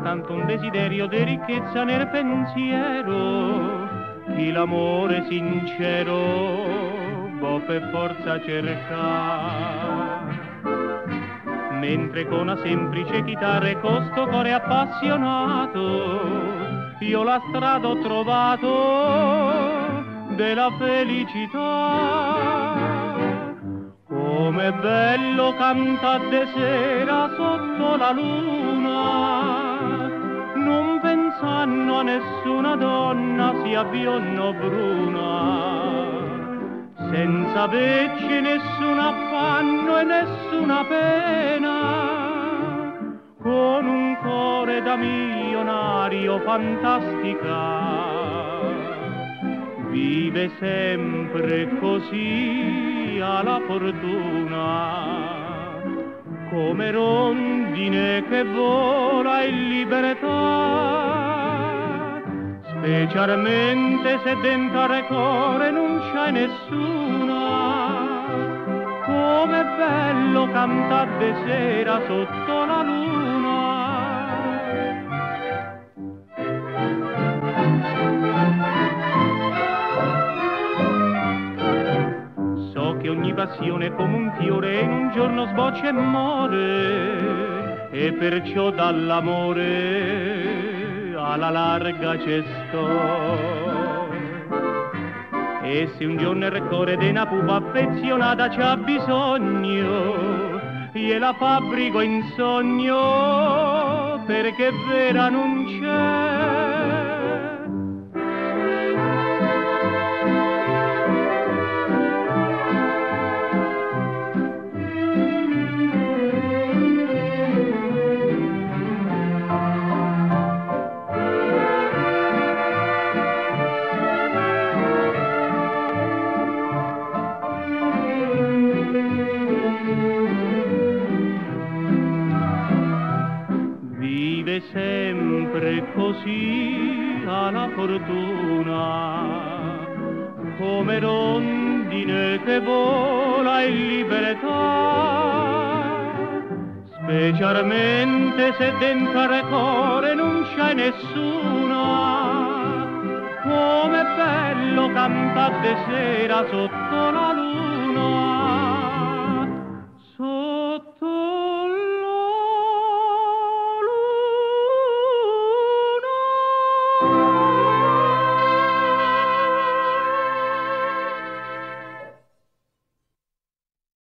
soltanto un desiderio di ricchezza nel pensiero, chi l'amore sincero può per forza cercare. Mentre con una semplice chitarra e con sto cuore appassionato io la strada ho trovato della felicità. Com'è bello cantare de sera sotto la luna, non pensando a nessuna donna sia bionda o bruna, senza averci nessun affanno e nessuna pena, con un cuore da milionario fantastica. Vive sempre così alla fortuna, come rondine che vola in libertà, specialmente se dentro al cuore non c'è nessuna. Com'è bello cantare de sera sotto la luna. Che ogni passione è come un fiore in un giorno sboccia e muore, e perciò dall'amore alla larga ci sto. E se un giorno il cuore di una pupa affezionata c'ha bisogno, gliela fabbrico in sogno, perché vera non c'è. Vive sempre così alla fortuna, come rondine che vola in libertà, specialmente se dentro al cuore non c'è nessuna. Com'è bello cantare de sera sotto la luna.